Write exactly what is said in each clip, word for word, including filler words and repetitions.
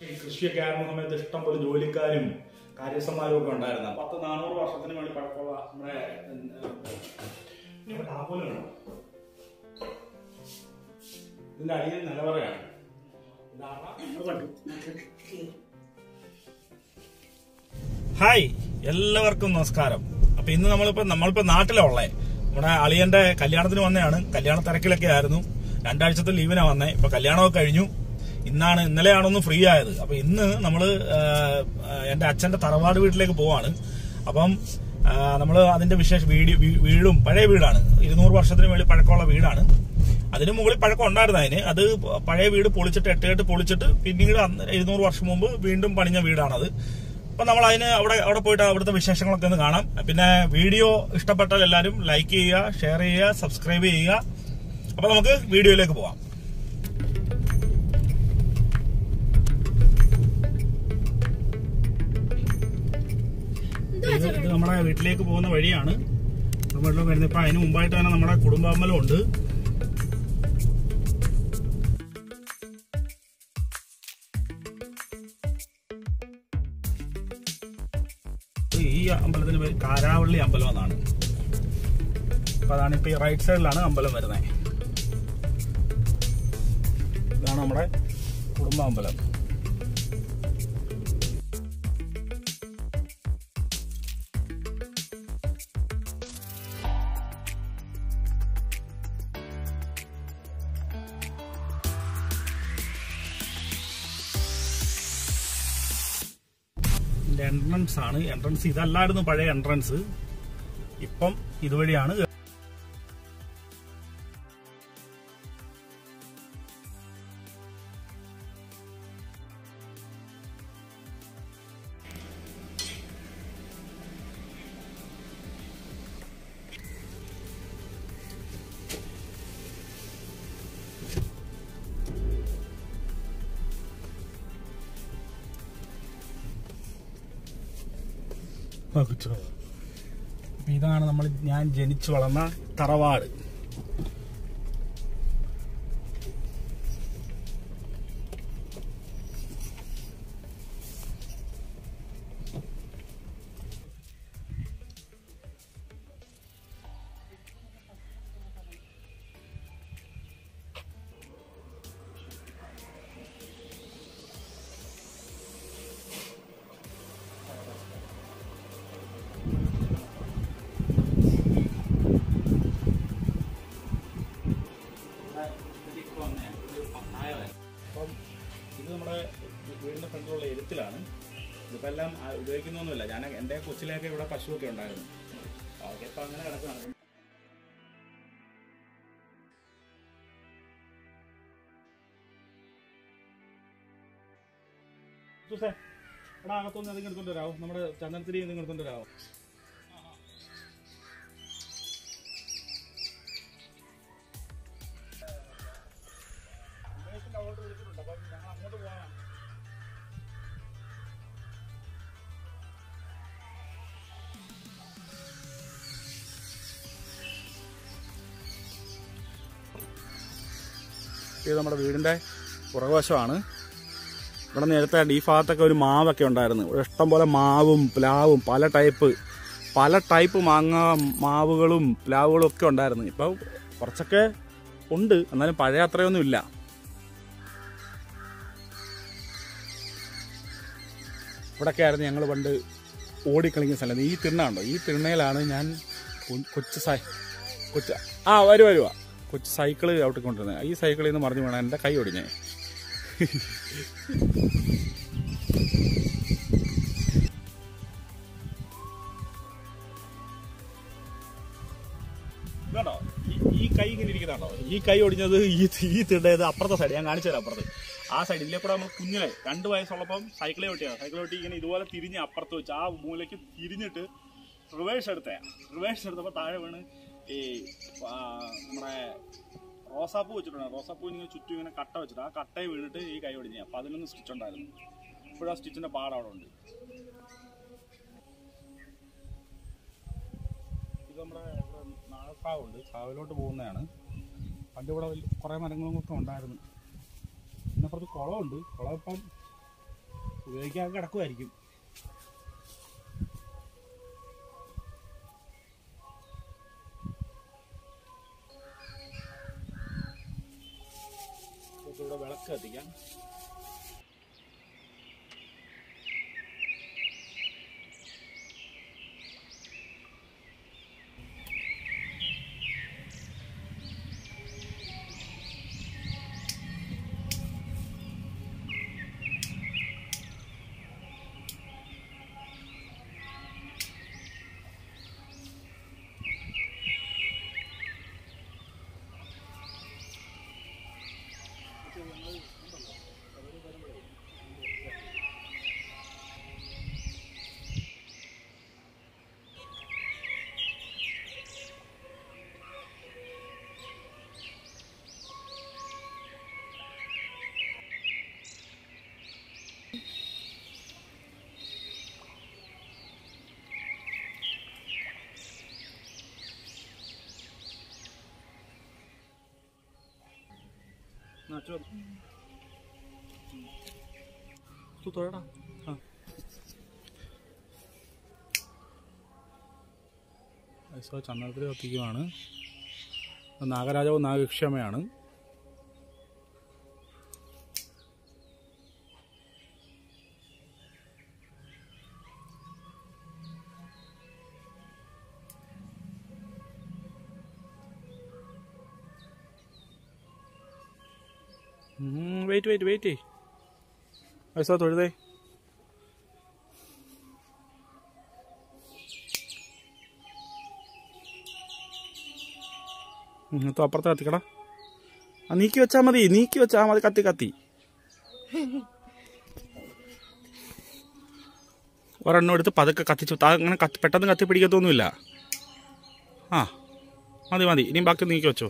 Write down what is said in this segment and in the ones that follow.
കൃഷിയൊക്കെ ആയിരുന്ന സമയത്ത് ഇഷ്ടം പോലെ ജോലിക്കാരും കാര്യസ്ഥന്മാരും ഒക്കെ ഉണ്ടായിരുന്നു. പത്ത് നാനൂറ് വർഷത്തിന് വേണ്ടി പഴക്കമുള്ള നമ്മുടെ ഇതിന്റെ അടിയിൽ നിലവറയാണ്. ഹായ്, എല്ലാവർക്കും നമസ്കാരം. അപ്പൊ ഇന്ന് നമ്മളിപ്പോ നമ്മളിപ്പോ നാട്ടിലുള്ളേ നമ്മുടെ അളിയന്റെ കല്യാണത്തിന് വന്നതാണ്. കല്യാണ തിരക്കിലൊക്കെ ആയിരുന്നു. രണ്ടാഴ്ചത്തെ ലീവിനാ വന്നേ. ഇപ്പൊ കല്യാണമൊക്കെ കഴിഞ്ഞു. ഇന്നാണ് ഇന്നലെയാണൊന്ന് ഫ്രീ ആയത്. അപ്പൊ ഇന്ന് നമ്മള് എന്റെ അച്ഛന്റെ തറവാട് വീട്ടിലേക്ക് പോവാണ്. അപ്പം നമ്മള് അതിന്റെ വിശേഷ വീഡിയോ വീടും പഴയ വീടാണ്. ഇരുന്നൂറ് വർഷത്തിന് വേണ്ടി പഴക്കമുള്ള വീടാണ്. അതിന് മുകളിൽ പഴക്കം ഉണ്ടായിരുന്നു. അതിന് അത് പഴയ വീട് പൊളിച്ചിട്ട് എട്ട് പൊളിച്ചിട്ട് പിന്നീട് ഇരുന്നൂറ് വർഷം മുമ്പ് വീണ്ടും പണിഞ്ഞ വീടാണത്. അപ്പൊ നമ്മൾ അതിന് അവിടെ അവിടെ പോയിട്ട് അവിടുത്തെ വിശേഷങ്ങളൊക്കെ ഒന്ന് കാണാം. പിന്നെ വീഡിയോ ഇഷ്ടപ്പെട്ടാൽ എല്ലാവരും ലൈക്ക് ചെയ്യുക, ഷെയർ ചെയ്യുക, സബ്സ്ക്രൈബ് ചെയ്യുക. അപ്പൊ നമുക്ക് വീഡിയോയിലേക്ക് പോവാം. ഇത് നമ്മുടെ വീട്ടിലേക്ക് പോകുന്ന വഴിയാണ്. വീട്ടിലേക്ക് വരുന്നത്. ഇപ്പൊ അതിന് മുമ്പായിട്ട് തന്നെ നമ്മുടെ കുടുംബാമ്പലം ഉണ്ട്. ഈ അമ്പലത്തിന് പേര് കാരാവള്ളി അമ്പലം എന്നാണ്. അപ്പൊ അതാണ് ഇപ്പൊ ഈ റൈറ്റ് സൈഡിലാണ് അമ്പലം വരുന്നത്. ഇതാണ് നമ്മുടെ കുടുംബാമ്പലം. എൻട്രൻസ് ആണ്. എൻട്രൻസ് ഇതല്ലായിരുന്നു പഴയ എൻട്രൻസ്. ഇപ്പം ഇതുവഴിയാണ്. ഇതാണ് നമ്മൾ ഞാൻ ജനിച്ചു വളർന്ന തറവാട്. ഇത് നമ്മുടെ വീടിന്റെ ഫ്രണ്ടിലുള്ള എഴുത്തിലാണ്. ഇതിപ്പോ എല്ലാം ഉപയോഗിക്കുന്നൊന്നുമില്ല. ഞാൻ എന്റെ കൊച്ചിലേക്ക് ഇവിടെ പശുവൊക്കെ ഉണ്ടായിരുന്നു. അതൊക്കെ ഇപ്പൊ അങ്ങനെ കിടക്കുകയാണ്. എടാ അകത്തൊന്ന് എന്തെങ്കിലും എടുത്തോണ്ട് വരാവോ? നമ്മുടെ ചന്ദനത്തിരി എന്തെങ്കിലും എടുത്തോണ്ട് വരാവോ? ഇത് നമ്മുടെ വീടിന്റെ പുറകുവശമാണ്. ഇവിടെ നേരത്തെ ഈ ഭാഗത്തൊക്കെ ഒരു മാവൊക്കെ ഉണ്ടായിരുന്നു. ഇഷ്ടം പോലെ മാവും പ്ലാവും പല ടൈപ്പ് പല ടൈപ്പ് മാങ്ങ മാവുകളും പ്ലാവുകളും ഒക്കെ ഉണ്ടായിരുന്നു. ഇപ്പം കുറച്ചൊക്കെ ഉണ്ട്, എന്നാലും പഴയ അത്രയൊന്നും ഇല്ല. ഇവിടെയൊക്കെ ആയിരുന്നു ഞങ്ങൾ പണ്ട് ഓടിക്കളിക്കുന്ന സ്ഥലം. ഈ തിണ്ണുണ്ടോ? ഈ തിണ്ണയിലാണ് ഞാൻ കൊച്ചു സൈ കൊച്ചു ആ വരു വരുവാ കൊച്ചു സൈക്കിള് ചവിട്ടിക്കൊണ്ടിരുന്നത്. ഈ സൈക്കിളിൽ നിന്ന് മറിഞ്ഞു വീണ എൻ്റെ കൈ ഒടിഞ്ഞേ. ഇതുണ്ടോ ഈ കൈ ഇങ്ങനെ ഇരിക്കുന്നുണ്ടോ? ഈ കൈ ഒടിഞ്ഞത് ഈ ഈ തിണ്ടത് അപ്പുറത്തെ സൈഡ്. ഞാൻ കാണിച്ചു തരാം. അപ്പുറത്ത് ആ സൈഡ് ഇതിലെ കൂടെ നമ്മൾ കുഞ്ഞിലെ രണ്ട് വയസ്സുള്ളപ്പം സൈക്കിളെ ഒട്ടിയാണ്. സൈക്കിൾ ഒട്ടി ഇങ്ങനെ ഇതുപോലെ തിരിഞ്ഞ് അപ്പുറത്ത് വെച്ച് ആ മൂലയ്ക്ക് തിരിഞ്ഞിട്ട് റിവേഴ്സ് എടുത്തേ. റിവേഴ്സ് എടുത്തപ്പോൾ താഴെ വീണ് ഈ നമ്മുടെ റോസാപ്പൂ വെച്ചിട്ടുണ്ട്. റോസാപ്പൂ ഇങ്ങനെ ചുറ്റും ഇങ്ങനെ കട്ട വെച്ചിട്ട് ആ കട്ടയെ വീണിട്ട് ഈ കൈ ഒടിഞ്ഞ പതിനൊന്ന് സ്റ്റിച്ച് ഉണ്ടായിരുന്നു. ഇപ്പോഴും ആ സ്റ്റിച്ചിന്റെ പാട് അവിടെ ഉണ്ട്. ഇത് നമ്മുടെ നാഗക്കാവുണ്ട്. കാവിലോട്ട് പോകുന്നതാണ്. പണ്ട് ഇവിടെ കുറേ മരങ്ങളും ഒക്കെ ഉണ്ടായിരുന്നു. പിന്നെ അപ്പുറത്ത് കുളമുണ്ട്. കുളം ഇപ്പം ഉപയോഗിക്കാൻ കിടക്കുമായിരിക്കും. ഇവിടെ വിളക്ക് കത്തിക്കാം. തൊഴടാ. ആ ചന്ദനത്തിൽ കത്തിക്കുകയാണ്. നാഗരാജാവ് നാഗക്ഷമയാണ്. വെയിറ്റ് വെയിറ്റ് വെയിറ്റ് വയസ്സാ തൊഴുതേ. ത്തോ അപ്പുറത്ത് കത്തിക്കടാ. ആ നീക്കി വെച്ചാൽ മതി, നീക്കി വെച്ചാൽ മതി. കത്തി കത്തി ഒരെണ്ണം എടുത്ത് പതുക്കെ കത്തിച്ചു. അങ്ങനെ കത്തി പെട്ടെന്ന് കത്തി പിടിക്കത്തൊന്നുമില്ല. ആ മതി മതി. ഇനിയും ബാക്കി നീക്കി വെച്ചോ.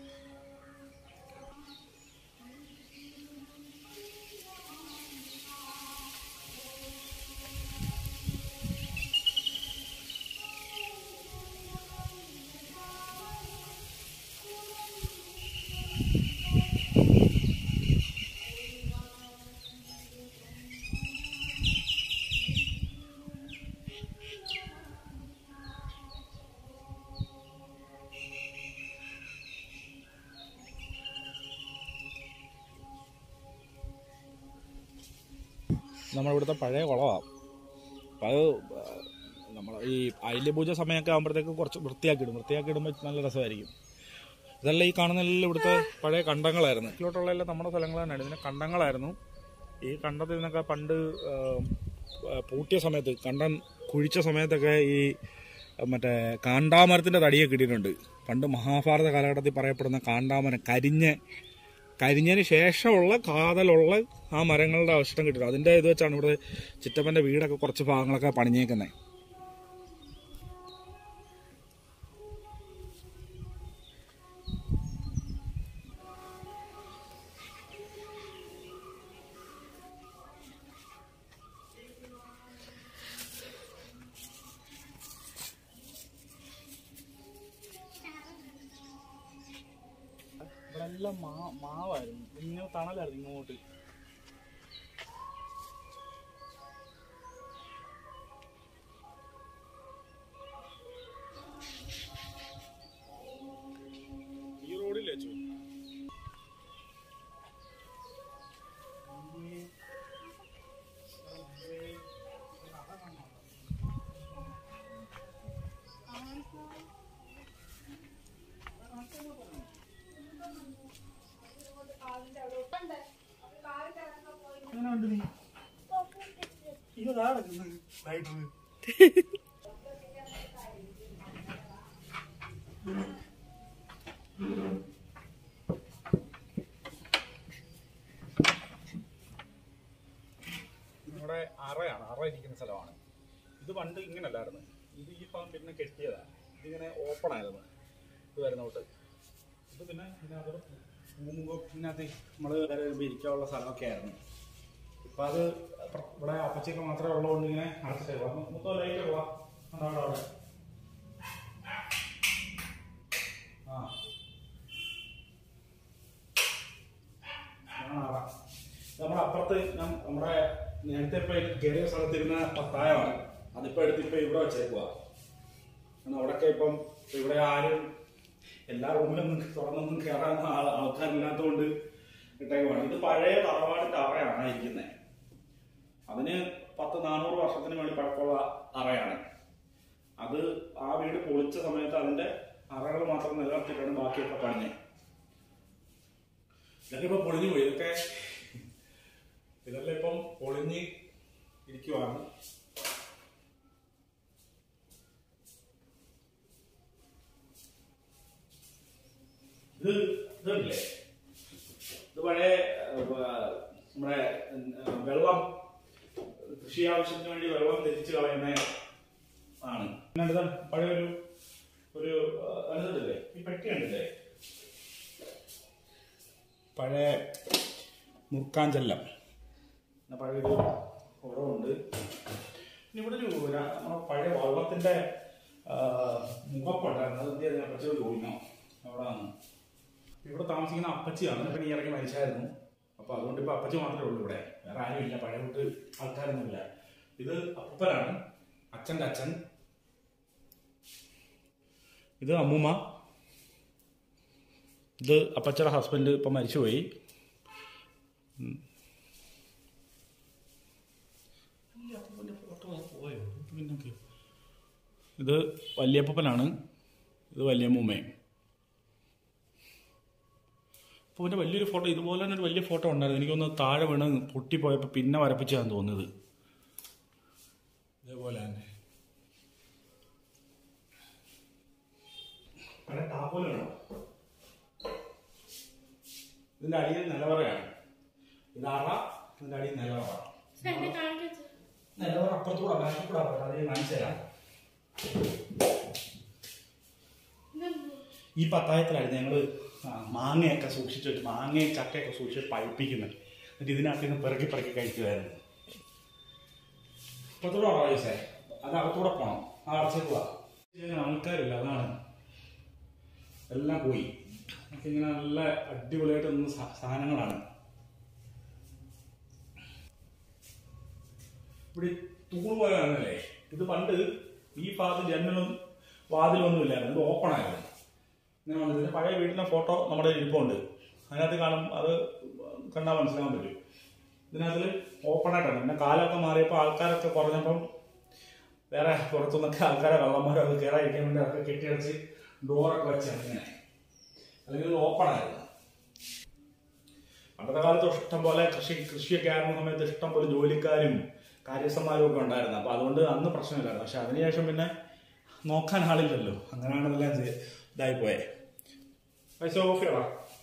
നമ്മളിവിടുത്തെ പഴയ കുളമാണ്. അപ്പം അത് നമ്മൾ ഈ അയില്യ പൂജ സമയമൊക്കെ ആകുമ്പോഴത്തേക്ക് കുറച്ച് വൃത്തിയാക്കിയിടും. വൃത്തിയാക്കിയിടുമ്പോൾ നല്ല രസമായിരിക്കും. ഇതെല്ലാം ഈ കാണുന്നതെല്ലാം ഇവിടുത്തെ പഴയ കണ്ടങ്ങളായിരുന്നു. ഇതിലോട്ടുള്ള എല്ലാം നമ്മുടെ സ്ഥലങ്ങൾ തന്നെയാണ്. ഇതിന് കണ്ടങ്ങളായിരുന്നു. ഈ കണ്ടത്തിൽ നിന്നൊക്കെ പണ്ട് പൂട്ടിയ സമയത്ത്, കണ്ടം കുഴിച്ച സമയത്തൊക്കെ ഈ മറ്റേ കാണ്ടാമരത്തിൻ്റെ തടിയൊക്കെ കിട്ടിയിട്ടുണ്ട്. പണ്ട് മഹാഭാരത കാലഘട്ടത്തിൽ പറയപ്പെടുന്ന കാണ്ടാമരം കരിഞ്ഞ് കരിഞ്ഞതിന് ശേഷമുള്ള കാതലുള്ള ആ മരങ്ങളുടെ അവശിഷ്ടം കിട്ടുന്നത്. അതിൻ്റെ ഇത് വെച്ചാണ് ഇവിടെ ചിറ്റപ്പൻ്റെ വീടൊക്കെ കുറച്ച് ഭാഗങ്ങളൊക്കെ പണിഞ്ഞേക്കുന്നത്. ഇവിടെ എല്ലാം മാ മാവായിരുന്നു. ഇങ്ങനെ തണലായിരുന്നു ഇങ്ങോട്ട്. ഈ റോഡില്ലേ ചോ നമ്മുടെ അറയാണ്. അറ ഇരിക്കുന്ന സ്ഥലമാണ്. ഇത് പണ്ട് ഇങ്ങനല്ലായിരുന്നു. ഇത് ഈ ഭാഗം പിന്നെ കെട്ടിയതാണ്. ഇതിങ്ങനെ ഓപ്പൺ ആയിരുന്നു. ഇത് വരുന്നോട്ട് ഇത് പിന്നെ ഇതിനകത്ത് ഇതിനകത്ത് നമ്മൾ ഇരിക്കാനുള്ള സ്ഥലമൊക്കെ ആയിരുന്നു. ഇപ്പം അത് ഇവിടെ അപ്പച്ചൊക്കെ മാത്രമേ ഉള്ളതുകൊണ്ട് ഇങ്ങനെ അടച്ചിട്ടേ. മൊത്തം ലൈറ്റ് ഉള്ള അവിടെ അവിടെ ആ നമ്മുടെ അപ്പുറത്ത് നമ്മുടെ നേരത്തെ ഇപ്പൊ കയറിയ സ്ഥലത്തിരുന്ന പത്തായമാണ്, അതിപ്പോ എടുത്ത് ഇപ്പൊ ഇവിടെ വെച്ചേക്കുക. അവിടെയൊക്കെ ഇപ്പം ഇവിടെ ആരും എല്ലാ റൂമിലൊന്നും തുറന്നൊന്നും കയറാൻ ആൾക്കാരില്ലാത്തതുകൊണ്ട് ഇട്ടേക്കുവാണ്. ഇത് പഴയ തറവാടിന്റെ അറയാണ് ഇരിക്കുന്നത്. അതിന് പത്ത് നാനൂറ് വർഷത്തിന് വേണ്ടി പഴക്കമുള്ള അറയാണ് അത്. ആ വീട് പൊളിച്ച സമയത്ത് അതിന്റെ അറകൾ മാത്രം നിലനിർത്തിയിട്ടാണ് ബാക്കിയൊക്കെ പണിഞ്ഞത്. ഇതൊക്കെ ഇപ്പൊ പൊളിഞ്ഞു പോയി. ഇതൊക്കെ ഇതെല്ലാം ഇപ്പം പൊളിഞ്ഞ് ഇരിക്കുവാണ്. ഇത് ഇതല്ലേ, ഇത് പഴയ നമ്മുടെ വെള്ളം കൃഷി ആവശ്യത്തിന് വേണ്ടി വെള്ളം തെറ്റിച്ച് കളയുന്ന ആണ്. പഴയൊരു ഒരു അനുസരിച്ചല്ലേ ഈ പെട്ടി കണ്ടില്ലേ, പഴയ മുർക്കാഞ്ചെല്ലം പഴയൊരു കുറവുണ്ട്. പിന്നെ ഇവിടെ ഒരു നമ്മുടെ പഴയ വള്ളത്തിന്റെ മുഖപ്പുണ്ടായിരുന്നു. അത് എന്ത് അപ്പച്ചോട് ചോദിക്കണം എവിടെയാണ്. ഇവിടെ താമസിക്കുന്ന അപ്പച്ചിയാണ്. പിന്നെ ഈ ഇറങ്ങി മരിച്ചായിരുന്നു. അപ്പൊ അതുകൊണ്ട് ഇപ്പൊ അപ്പച്ചി മാത്രമേ ഉള്ളൂ ഇവിടെ, വേറെ ആരും ഇല്ല. പഴയ വീട്ട് ആൾക്കാരൊന്നുമില്ല. ഇത് അപ്പൂപ്പനാണ്, അച്ഛൻ്റെ അച്ഛൻ. ഇത് അമ്മൂമ്മ. ഇത് അപ്പച്ചയുടെ ഹസ്ബൻഡ് ഇപ്പം മരിച്ചുപോയി. ഇത് വല്യപ്പൂപ്പനാണ്, ഇത് വല്യമ്മൂമ്മയും. അപ്പോൾ പിന്നെ വലിയൊരു ഫോട്ടോ, ഇതുപോലെ തന്നെ ഒരു വലിയ ഫോട്ടോ ഉണ്ടായിരുന്നു. എനിക്കൊന്ന് താഴെ വീണ് പൊട്ടിപ്പോയപ്പോൾ പിന്നെ വരപ്പിച്ചാന്ന് തോന്നുന്നത്. ഇതേപോലെ തന്നെ താപോലാണോ. ഇതിന്റെ അടിയിൽ നിലവറയാണ്. ഇത് അറ, ഇതിന്റെ അടിയിൽ നിലവറ. നിലവറ അപ്പുറത്തൂടെ ബാക്കിക്കൂടെ അതേ കാണിച്ചു തരാം. ഈ പത്തായത്തിലായിരുന്നു ഞങ്ങള് മാങ്ങയൊക്കെ സൂക്ഷിച്ചു വെച്ച്, മാങ്ങയും ചക്കയൊക്കെ സൂക്ഷിച്ച് പഴുപ്പിക്കുന്നത്. എന്നിട്ട് ഇതിനകത്ത് നിന്ന് പിറക്കി പിറക്കി കഴിക്കുമായിരുന്നു. അപ്പുറത്തൂടെ ആവശ്യേ അത് അകത്തൂടെ പോണം. ആ അടച്ചേക്ക് പോവാ. ആൾക്കാരില്ല, അതാണ് എല്ലാം പോയി. ഇങ്ങനെ നല്ല അടിപൊളിയായിട്ട് നിന്ന സാധനങ്ങളാണ്. ഇവിടെ തൂണ് പോലെയാണല്ലേ. ഇത് പണ്ട് ഈ ഭാഗത്ത് ജനലും വാതിലൊന്നും ഇല്ലായിരുന്നു, ഇത് ഓപ്പൺ ആയിരുന്നു. ഇങ്ങനെ വന്നത് ഇതിന്റെ പഴയ വീട്ടിലെ ഫോട്ടോ നമ്മുടെ ഇരിപ്പുണ്ട്. അതിനകത്ത് കാണും, അത് കണ്ടാൽ മനസ്സിലാക്കാൻ പറ്റും. ഇതിനകത്തിൽ ഓപ്പൺ ആയിട്ടാണ്. പിന്നെ കാലമൊക്കെ മാറിയപ്പോൾ ആൾക്കാരൊക്കെ കുറഞ്ഞപ്പം വേറെ പുറത്തുനിന്നൊക്കെ ആൾക്കാരെ വെള്ളന്മാരോ അത് കയറാതിരിക്കാൻ വേണ്ടി അതൊക്കെ കെട്ടിയടച്ച് ഡോറൊക്കെ വെച്ചാണ് ഇങ്ങനെ. അല്ലെങ്കിൽ ഓപ്പൺ ആയിരുന്നു. പണ്ടത്തെ കാലത്ത് ഇഷ്ടം പോലെ കൃഷി കൃഷിയൊക്കെ ആയിരുന്ന സമയത്ത് ഇഷ്ടം പോലെ ജോലിക്കാരും കാര്യസ്ഥന്മാരും ഒക്കെ ഉണ്ടായിരുന്നു. അപ്പൊ അതുകൊണ്ട് അന്ന് പ്രശ്നമില്ലായിരുന്നു. പക്ഷെ അതിനുശേഷം പിന്നെ നോക്കാൻ ആളില്ലല്ലോ, അങ്ങനെയാണ് ഇതെല്ലാം ഇതായിപ്പോയെ. പൈസ ഓഫ് ചെയ്യണം.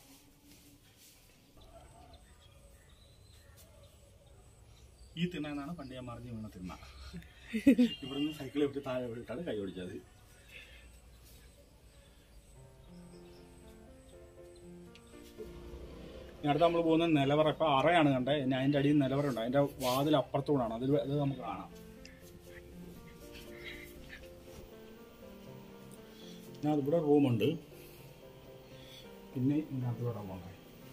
ഈ തിണ്ണാണ് പണ്ട് ഞാൻ മറിഞ്ഞു വീണ തിണ്ണ. ഇവിടുന്ന് സൈക്കിൾ വിട്ട് താഴെ വിട്ടിട്ടാണ് കൈ ഓടിച്ചത്. അടുത്ത് നമ്മൾ പോകുന്ന നിലവറ. ഇപ്പൊ അറയാണ് കണ്ടേ, അതിന്റെ അടിയിൽ നിലവറ ഉണ്ട്. അതിന്റെ വാതിൽ അപ്പുറത്തൂടാണ്. അതിൽ അത് നമുക്ക് കാണാം. ഞാൻ ഇവിടെ റൂമുണ്ട്. പിന്നെ അതിലൂടെ പോകണ്ടേ.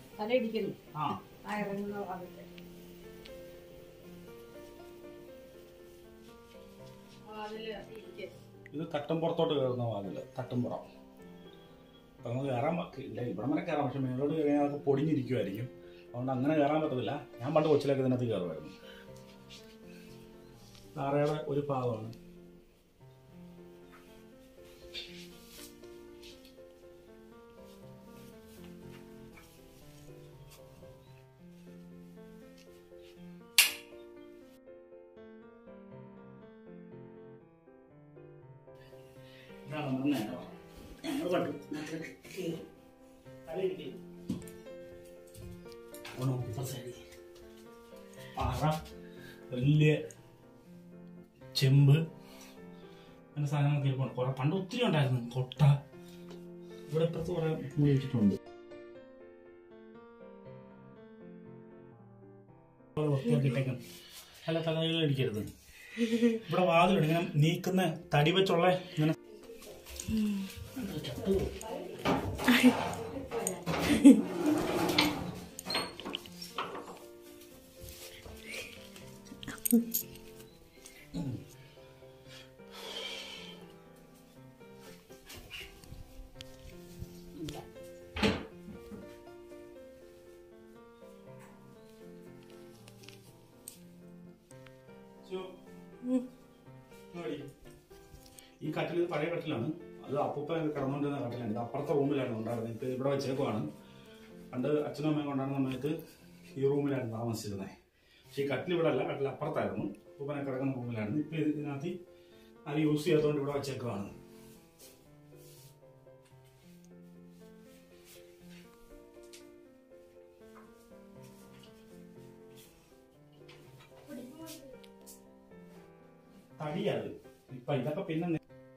ഇത് തട്ടുംപുറത്തോട്ട് കയറുന്ന വാതില്, തട്ടുംപുറം. അപ്പൊ നമുക്ക് കയറാൻ ഇല്ല, ഇവിടെ വരെ കയറാം. പക്ഷെ മേലോട്ട് കയറിയാൽ അതൊക്കെ പൊടിഞ്ഞിരിക്കുമായിരിക്കും. അതുകൊണ്ട് അങ്ങനെ കയറാൻ പറ്റത്തില്ല. ഞാൻ പണ്ട് കൊച്ചിലൊക്കെ ഇതിനകത്ത് കയറുമായിരുന്നു. താറയുടെ ഒരു ഭാഗമാണ്. ഞങ്ങൾ കണ്ടു പാറ, വലിയ ചെമ്പ്, അങ്ങനെ സാധനങ്ങളൊക്കെ ഇരിപ്പുണ്ട്. കുറെ പണ്ട് ഒത്തിരി ഉണ്ടായിരുന്നു. കൊട്ട ഇവിടെ ഇപ്പുറത്ത് കുറെ വെച്ചിട്ടുണ്ട്. വൃത്തിയാക്കിയിട്ടേക്കും. അല്ല തലയിൽ അടിക്കരുത്. ഇവിടെ വാതിലുണ്ട് ഇങ്ങനെ നീക്കുന്ന തടി വെച്ചുള്ള ഇങ്ങനെ. ഈ കട്ടിൽ പഴയ കട്ടിലാണ്. അത് അപ്പൂപ്പ കിടന്നുകൊണ്ടിരുന്ന കട്ടിലാണ്. ഇത് അപ്പുറത്തെ റൂമിലാണ് ഉണ്ടായിരുന്നത്. ഇപ്പൊ ഇവിടെ വെച്ചേക്കുവാണ്. പണ്ട് അച്ഛനും അമ്മയും കൊണ്ടാടുന്ന സമയത്ത് ഈ റൂമിലാണ് താമസിച്ചിരുന്നത്. പക്ഷെ ഈ കട്ടിൽ ഇവിടെ അല്ല, കട്ടിൽ അപ്പുറത്തായിരുന്നു. അപ്പൂപ്പനെ കിടക്കുന്ന റൂമിലായിരുന്നു. ഇപ്പൊ ഇതിനകത്ത് അത് യൂസ് ചെയ്യാത്തതുകൊണ്ട് ഇവിടെ വെച്ചേക്കുവാണ്. തടിയത് ഇപ്പൊ ഇതൊക്കെ പിന്നെ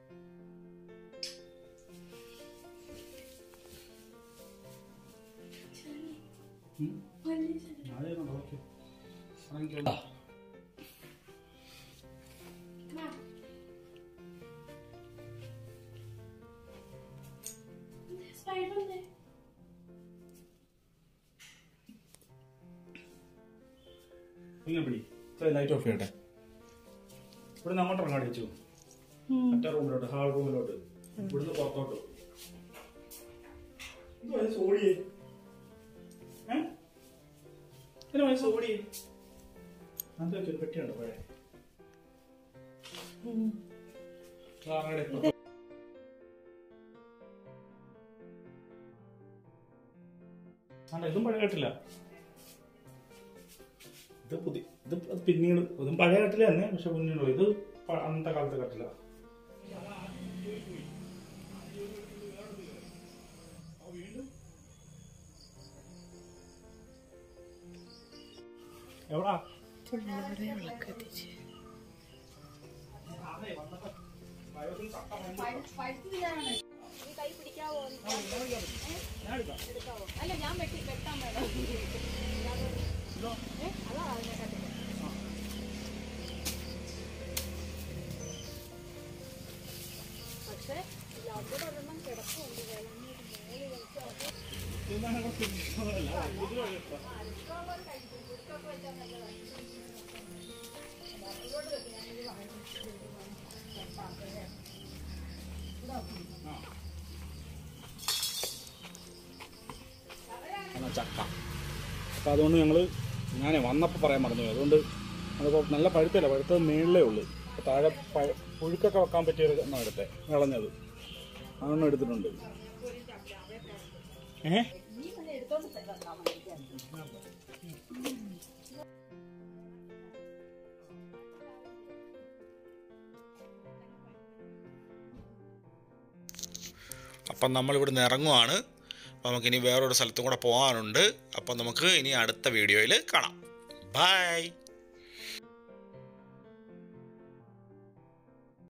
ഇങ്ങനെ പിടി. ലൈറ്റ് ഓഫ് ചെയ്യട്ടെ. ഇവിടെ അങ്ങോട്ട് ഇറങ്ങാടി വെച്ചു. മറ്റേ റൂമിലോട്ട്, ഹാൾ റൂമിലോട്ട്, ഇവിടുന്ന് പുറത്തോട്ട്. വയസ്സ് ഓടിയേ ഏ വയസ്സ് ഓടിയേ അതൊക്കെ ഒരു പെട്ടിയുണ്ട് പഴയ. ഇതും പഴയ കെട്ടില്ല. ഇത് പുതിയ ഇത് പിന്നീട് ഇതും പഴയ കട്ടില തന്നെ, പക്ഷെ പിന്നീട് ഇത് അന്നത്തെ കാലത്തെ കട്ടില. എവിടാ അല്ല ഞാൻ വെട്ടി വെട്ടാൻ വേണം. പക്ഷെ അവിടെ ഒരെണ്ണം കിടക്കുന്നുണ്ട്. ചക്ക. അപ്പം അതുകൊണ്ട് ഞങ്ങൾ ഞാൻ വന്നപ്പോൾ പറയാൻ മറന്നു. അതുകൊണ്ട് അതിപ്പോൾ നല്ല പഴുത്തല്ല, പഴുത്തത് മേളിലേ ഉള്ളൂ. അപ്പോൾ താഴെ പുഴുക്കൊക്കെ വെക്കാൻ പറ്റിയ ഒരെണ്ണം എടുത്തേ, വിളഞ്ഞത് അതൊന്നും എടുത്തിട്ടുണ്ട്. ഏ അപ്പം നമ്മളിവിടുന്ന് ഇറങ്ങുവാണ്. അപ്പോൾ നമുക്കിനി വേറൊരു സ്ഥലത്തും കൂടെ പോകാനുണ്ട്. അപ്പം നമുക്ക് ഇനി അടുത്ത വീഡിയോയിൽ കാണാം. ബൈ.